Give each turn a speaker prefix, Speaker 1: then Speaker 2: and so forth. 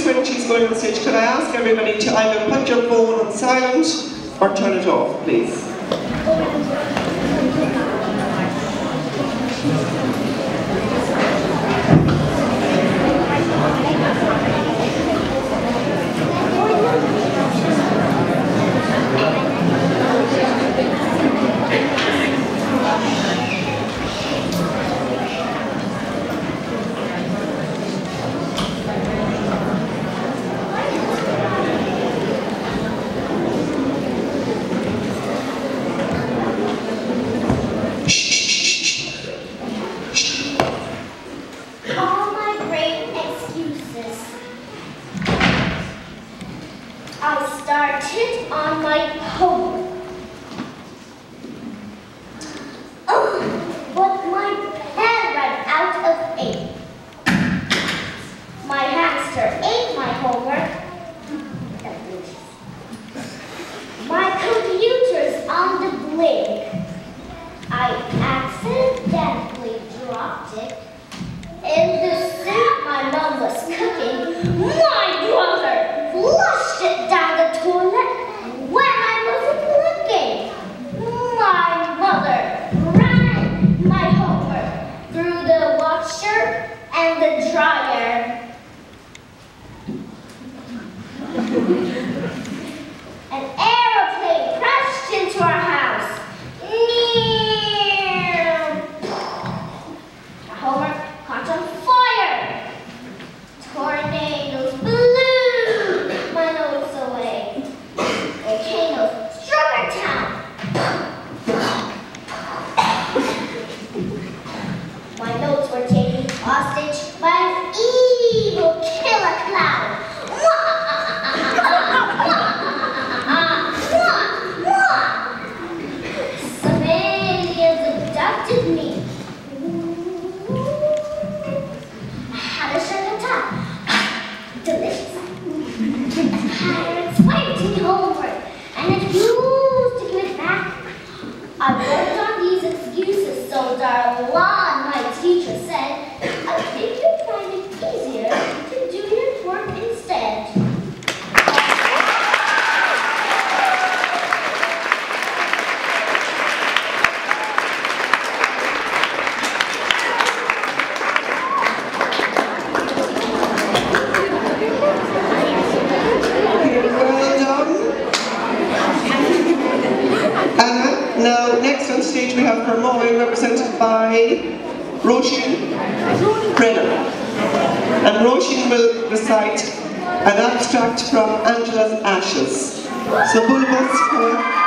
Speaker 1: notice when she's going on stage. Could I ask everybody to either put your phone on silent or turn it off, please?
Speaker 2: I started on my homework. But my pen ran out of ink. My hamster ate my homework. My computer's on the blink. I accidentally dropped it in the soup my mom was cooking. My brother flushed it down the toilet when I wasn't looking. My mother ran my homework through the washer and the dryer. An aeroplane crashed into our house. My homework caught on fire. Tornadoes blew my notes away. Volcanoes struck our town. My notes were taken hostage by an evil killer clown. Some aliens abducted me. I had a shark attack. Delicious. Pirates waiting homeward, and it refused to give it back. I worked on these excuses so darn long, my teacher said. I think you'll find it easier to do your work instead.
Speaker 1: Now, next on stage we have Fermoy, represented by Roisin Brennan. And Roisin will recite an abstract from Angela's Ashes. So, Bulbus for